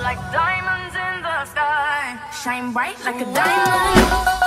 like diamonds in the sky. Shine bright like a diamond.